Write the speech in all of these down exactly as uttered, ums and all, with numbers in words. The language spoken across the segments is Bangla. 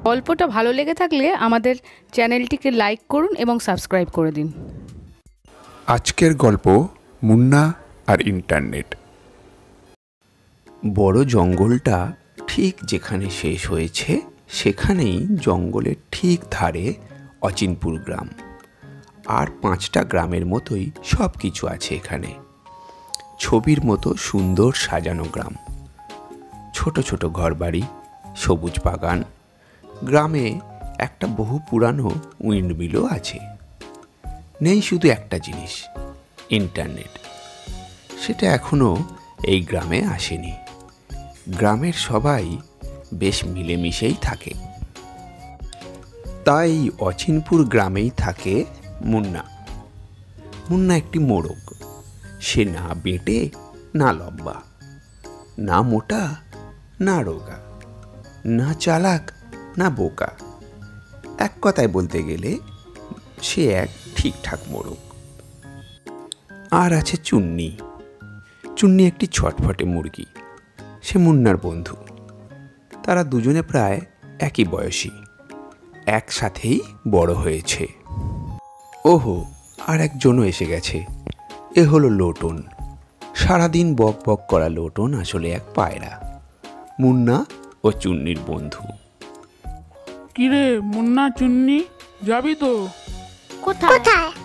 গল্পটা ভালো লেগে থাকলে আমাদের চ্যানেলটিকে লাইক করুন এবং সাবস্ক্রাইব করে দিন। আজকের গল্প মুন্না আর ইন্টারনেট। বড় জঙ্গলটা ঠিক যেখানে শেষ হয়েছে সেখানেই জঙ্গলের ঠিক ধারে অচিনপুর গ্রাম। আর পাঁচটা গ্রামের মতোই সব কিছু আছে এখানে। ছবির মতো সুন্দর সাজানো গ্রাম, ছোট ছোট ঘরবাড়ি, সবুজ বাগান। গ্রামে একটা বহু পুরানো উইন্ডমিলও আছে। নেই শুধু একটা জিনিস, ইন্টারনেট। সেটা এখনো এই গ্রামে আসেনি। গ্রামের সবাই বেশ মিলেমিশেই থাকে। তাই অচিনপুর গ্রামেই থাকে মুন্না। মুন্না একটি মোড়ক। সে না বেঁটে না লম্বা, না মোটা না রোগা, না চালাক না বোকা। এক কথায় বলতে গেলে সে এক ঠিকঠাক মোড়ক। আর আছে চুন্নি। চুন্নি একটি ছটফটে মুরগি। সে মুন্নার বন্ধু। তারা দুজনে প্রায় একই বয়সী, একসাথেই বড় হয়েছে। ওহো, আর একজনও এসে গেছে। এ হলো লোটন। সারাদিন বক বক করা লোটন আসলে এক পায়রা, মুন্না ও চুন্নির বন্ধু। কিরে মুন্না, চুন্নি, যাবি তো? কোথায়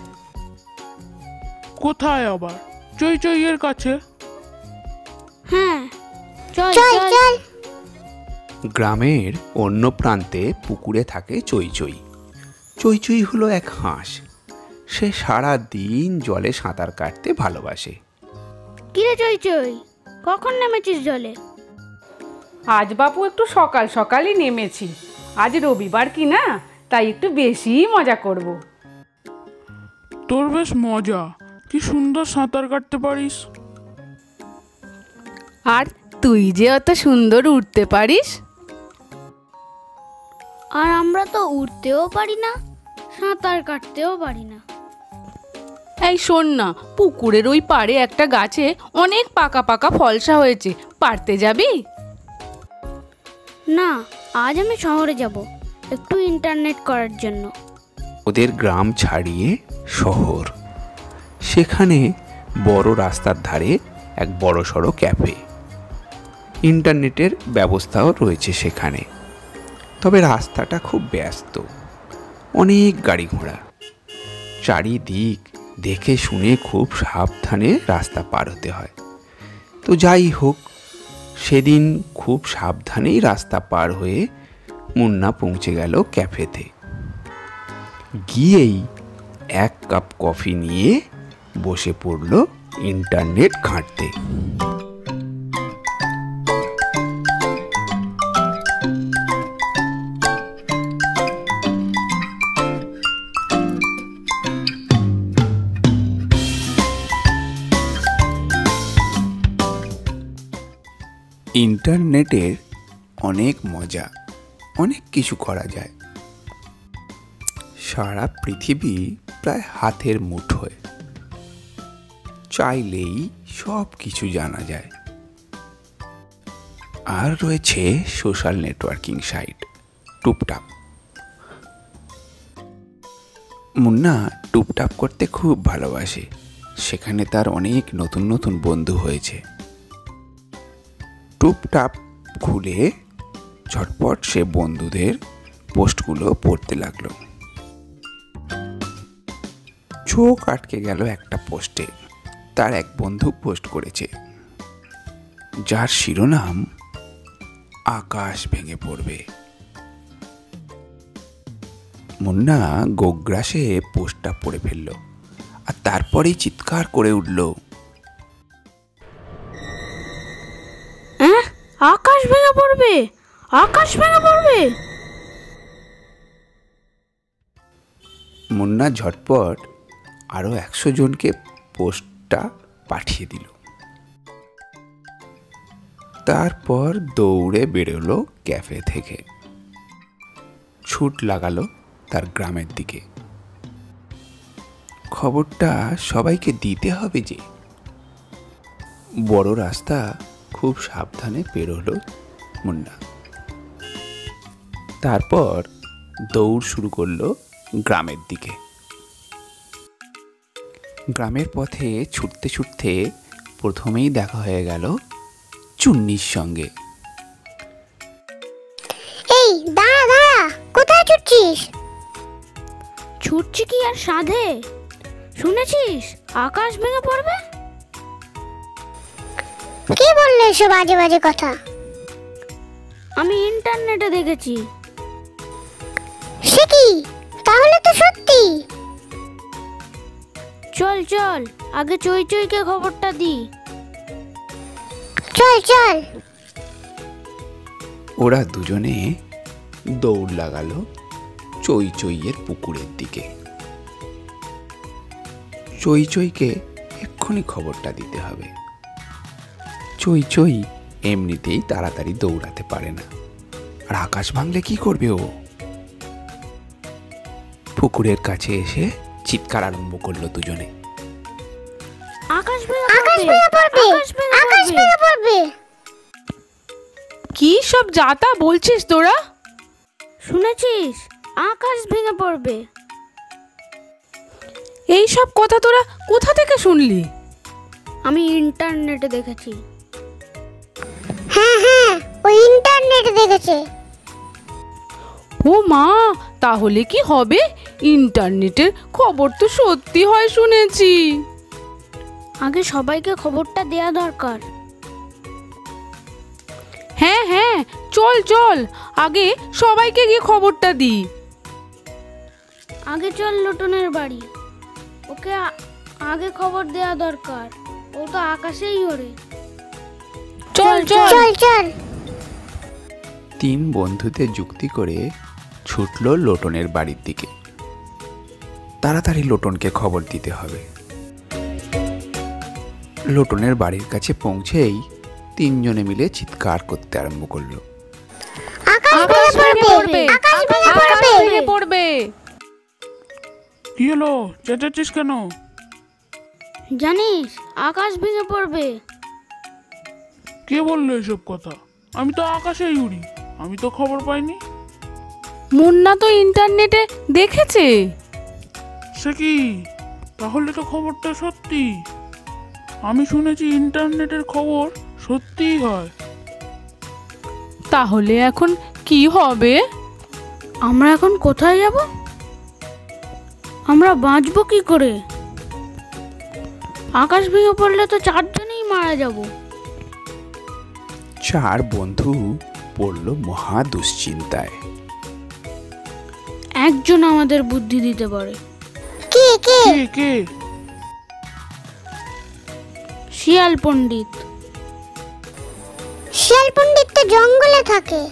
কোথায় আবার? চই চইয়ের কাছে। হ্যাঁ, চল চল। গ্রামের অন্য প্রান্তে পুকুরে থাকে চই চই। চই চই হলো এক হাঁস। সে সারা দিন জলে সাঁতার কাটতে ভালোবাসে। কিরে চই চই, কখন নেমেছিস জলে? আজ বাপু একটু সকাল সকালই নেমেছি। আজ রবিবার কি না, তাই একটু বেশি মজা করব। তোর বেশ মজা, কি সুন্দর সাঁতার কাটতে পারিস। আর তুই যে অত সুন্দর উঠতে পারিস। আর আমরা তো উঠতেও পারি না, সাঁতার কাটতেও পারি না। এই শোন না, পুকুরের ওই পাড়ে একটা গাছে অনেক পাকা পাকা ফলসা হয়েছে, পারতে যাবি? না, আজ আমি শহরে যাব একটু ইন্টারনেট করার জন্য। ওদের গ্রাম ছাড়িয়ে শহর। সেখানে বড় রাস্তার ধারে এক বড় সড়ো ক্যাফে। ইন্টারনেটের ব্যবস্থাও রয়েছে সেখানে। তবে রাস্তাটা খুব ব্যস্ত, অনেক গাড়ি ঘোড়া। চারিদিক দেখে শুনে খুব সাবধানে রাস্তা পার হতে হয়। তো যাই হোক, সেদিন খুব সাবধানেই রাস্তা পার হয়ে মুন্না পৌঁছে গেল ক্যাফেতে। গিয়েই এক কাপ কফি নিয়ে বসে পড়ল ইন্টারনেট ঘাঁটতে। ইন্টারনেটের অনেক মজা, অনেক কিছু করা যায়। সারা পৃথিবী প্রায় হাতের মুঠোয়। চাইলেই সব কিছু জানা যায়। আর রয়েছে সোশ্যাল নেটওয়ার্কিং সাইট টুপটাপ। মুন্না টুপটাপ করতে খুব ভালোবাসে। সেখানে তার অনেক নতুন নতুন বন্ধু হয়েছে। টুপটাপ খুলে ঝটপট সে বন্ধুদের পোস্টগুলো পড়তে লাগলো। চোখ আটকে গেল একটা পোস্টে। তার এক বন্ধু পোস্ট করেছে, যার শিরোনাম আকাশ ভেঙে পড়বে। মুন্না গোগ্রাসে পোস্টটা পড়ে ফেলল, আর তারপরেই চিৎকার করে উঠল, আকাশ ভেঙে পড়বে, আকাশ ভেঙে পড়বে। মুন্না ঝটপট আরো একশো জনকে পোস্টটা পাঠিয়ে দিল। তারপর দৌড়ে বেরোলো ক্যাফে থেকে। ছুট লাগালো তার গ্রামের দিকে। খবরটা সবাইকে দিতে হবে যে। বড় রাস্তা খুব সাবধানে পেরোলো মুন্না। তারপর দৌড় শুরু করলো গ্রামের দিকে। গ্রামের পথে ছুটতে ছুটতে প্রথমেই দেখা হয়ে গেল চুন্নির সঙ্গে। এই দাঁড়া দাঁড়া, কোথায় ছুটছিস? ছুটছি কি আর সাধে? শুনেছিস আকাশ ভেঙে পড়বে? কে বললো এসব বাজে বাজে কথা? আমি ইন্টারনেটে দেখেছি। সে কি? তাহলে তো সত্যি। চল চল আগে চই চইকে খবরটা দি। চল চল। ওরা দুজনে দৌড় লাগালো চই চইয়ের পুকুরের দিকে। চই চইকে এক্ষুনি খবরটা দিতে হবে। চই চই এমনিতেই তাড়াতাড়ি দৌড়াতে পারে না, আর আকাশ ভাঙলে কি করবে ও? পুকুরের কাছে এসে চিৎকার আরম্ভ করলো দুজনে। আকাশ ভেঙে আকাশ পড়বে, ভেঙে পড়বে, আকাশ ভেঙে আকাশ পড়বে। ভেঙে পড়বে। কি সব যাতা বলছিস তোরা? শুনেছিস আকাশ ভেঙে পড়বে। এই সব কথা তোরা কোথা থেকে শুনলি? আমি ইন্টারনেটে দেখেছি। হ্যাঁ হ্যাঁ, ওই ইন্টারনেটে দেখেছে। ও মা, তাহলে কি হবে? ইন্টারনেটের খবর তো সত্যি হয় শুনেছি। আগে সবাইকে খবরটা দেয়া দরকার। হ্যাঁ হ্যাঁ, চল চল আগে সবাইকে গিয়ে খবরটা দিই। আগে চল লোটনের বাড়ি, ওকে আ- আগে খবর দেয়া দরকার। ও তো আকাশেই ওড়ে। চল চল। চল চল। তিন বন্ধুতে যুক্তি করে ছুটল লোটনের বাড়ির দিকে। তাড়াতাড়ি লোটনকে খবর দিতে হবে। লোটনের বাড়ির কাছে পৌঁছেই তিনজনে মিলে চিৎকার করতে আরম্ভ করলো। আকাশ আকাশ ভেঙে ভেঙে পড়বে, পড়বে, আকাশ ভেঙে আকাশ পড়বে। ভেঙে পড়বে। কি হলো, চেঁচাচ্ছিস কেন? জানিস আকাশ ভেঙে পড়বে। কে বললো এসব কথা? আমি তো আকাশেই উড়ি, আমি তো খবর পাইনি। মুন্না তো ইন্টারনেটে দেখেছে। সে কি? তাহলে তো খবরটা সত্যি। আমি শুনেছি ইন্টারনেটের খবর সত্যিই হয়। তাহলে এখন কি হবে? আমরা এখন কোথায় যাব? আমরা বাঁচবো কি করে? আকাশ ভেঙে পড়লে তো চারজনেই মারা যাব। চার বন্ধু পড়ল মহা দুশ্চিন্তায়। একজন আমাদের বুদ্ধি দিতে পারে। কে কে? কে কে? শিয়াল পণ্ডিত। শিয়াল পণ্ডিত তো জঙ্গলে থাকে।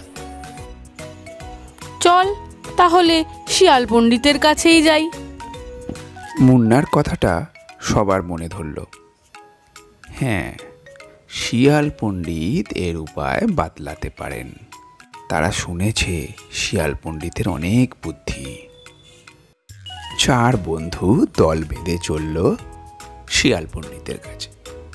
চল তাহলে শিয়াল পণ্ডিতের কাছেই যাই। মুন্নার কথাটা সবার মনে ধরল। হ্যাঁ, শিয়াল পণ্ডিত এর উপায় বাতলাতে পারেন। তারা শুনেছে শিয়াল পণ্ডিতের অনেক বুদ্ধি। চার বন্ধু দল বেঁধে চলল শিয়াল পণ্ডিতের কাছে।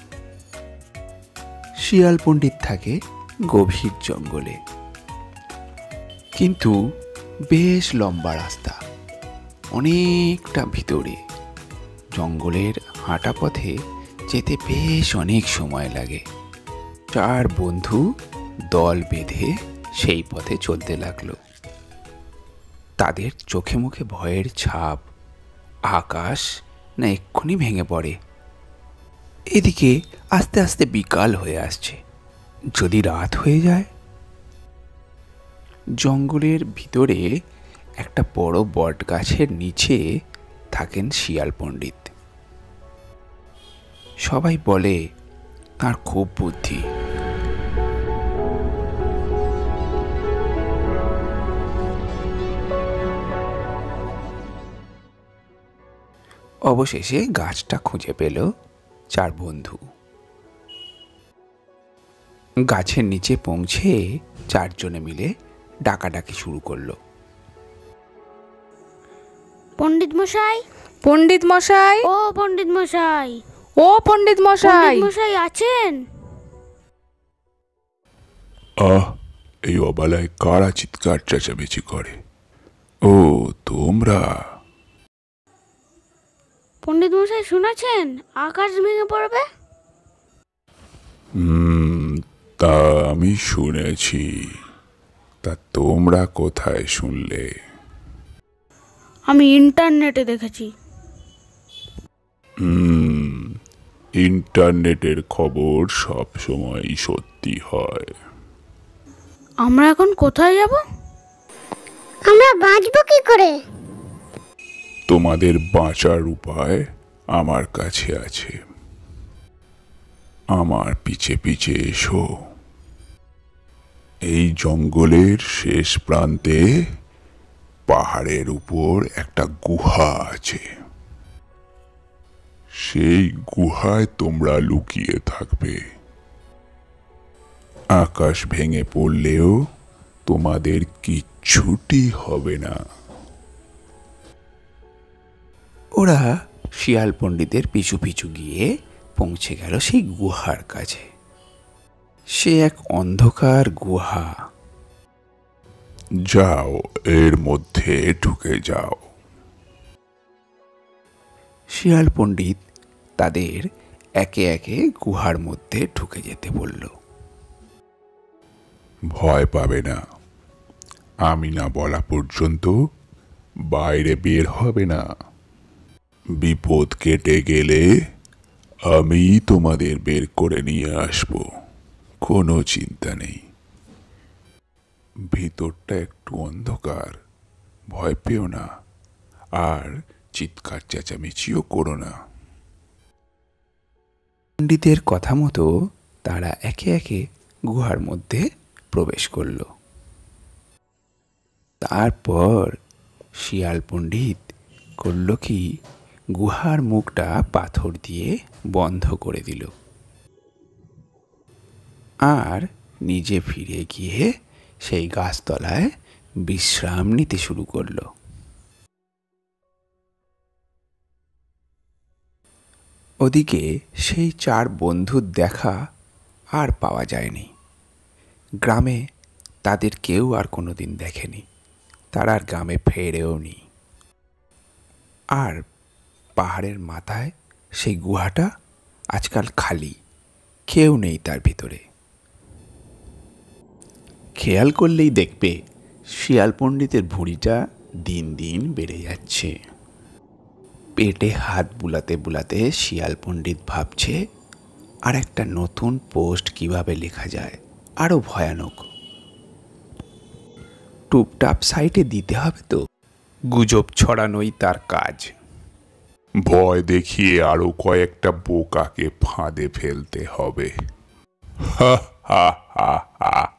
শিয়াল পণ্ডিত থাকে গভীর জঙ্গলে, কিন্তু বেশ লম্বা রাস্তা, অনেকটা ভিতরে। জঙ্গলের হাঁটা পথে যেতে বেশ অনেক সময় লাগে। চার বন্ধু দল বেঁধে সেই পথে চলতে লাগলো। তাদের চোখে মুখে ভয়ের ছাপ। আকাশ না এক্ষুনি ভেঙে পড়ে। এদিকে আস্তে আস্তে বিকাল হয়ে আসছে। যদি রাত হয়ে যায়? জঙ্গলের ভিতরে একটা বড় বট গাছের নিচে থাকেন শিয়াল পণ্ডিত। সবাই বলে তার খুব বুদ্ধি। অবশেষে গাছটা খুঁজে পেল চার বন্ধু। গাছের নিচে পৌঁছে চারজনে মিলে ডাকাডাকি শুরু করলো। পণ্ডিত মশাই, পণ্ডিত মশাই, ও পণ্ডিত মশাই, ও পণ্ডিত মশাই। পণ্ডিত মশাই আছেন? আহ, এই অবালায় কারা চিৎকার চেঁচামেচি করে? ও তোমরা? পণ্ডিত মশাই শুনেছেন আকাশ ভেঙে পড়বে? হুম, তা আমি শুনেছি। তা তোমরা কোথায় শুনলে? আমি ইন্টারনেটে দেখেছি। হুম, ইন্টারনেটের খবর সব সময় সত্যি হয়। আমরা এখন কোথায় যাব? আমরা বাঁচবো কি করে? তোমাদের বাঁচার উপায় আমার কাছে আছে। আমার পিছে পিছে এসো। এই জঙ্গলের শেষ প্রান্তে পাহাড়ের উপর একটা গুহা আছে। সেই গুহায় তোমরা লুকিয়ে থাকবে। আকাশ ভেঙে পড়লেও তোমাদের কিচ্ছুটি হবে না। ওরা শিয়াল পণ্ডিতের পিছু পিছু গিয়ে পৌঁছে গেল সেই গুহার কাছে। সে এক অন্ধকার গুহা। যাও, এর মধ্যে ঢুকে যাও। শিয়াল পণ্ডিত তাদের একে একে গুহার মধ্যে ঢুকে যেতে বলল। ভয় পাবে না। আমি না বলা পর্যন্ত বাইরে বের হবে না। বিপদ কেটে গেলে আমি তোমাদের বের করে নিয়ে আসব, কোনো চিন্তা নেই। ভিতরটা একটু অন্ধকার, ভয় পেও না, আর চিৎকার চেঁচামেচিও করো না। পণ্ডিতের কথা মতো তারা একে একে গুহার মধ্যে প্রবেশ করল। তারপর শিয়াল পণ্ডিত করল কি, গুহার মুখটা পাথর দিয়ে বন্ধ করে দিল আর নিজে ফিরে গিয়ে সেই গাছতলায় বিশ্রাম নিতে শুরু করল। ওদিকে সেই চার বন্ধুর দেখা আর পাওয়া যায়নি। গ্রামে তাদের কেউ আর কোনোদিন দেখেনি, তারা আর গ্রামে ফেরেও নি। আর পাহাড়ের মাথায় সেই গুহাটা আজকাল খালি, কেউ নেই তার ভিতরে। খেয়াল করলেই দেখবে শিয়াল পণ্ডিতের ভুঁড়িটা দিন দিন বেড়ে যাচ্ছে। পেটে হাত বুলাতে বুলাতে শিয়াল পণ্ডিত ভাবছে আর একটা নতুন পোস্ট কিভাবে লেখা যায়, আরো ভয়ানক। টুপটাপ সাইটে দিতে হবে তো, গুজব ছড়ানোই তার কাজ। ভয় দেখিয়ে আরো কয়েকটা বোকাকে ফাঁদে ফেলতে হবে। হা হা হা হা।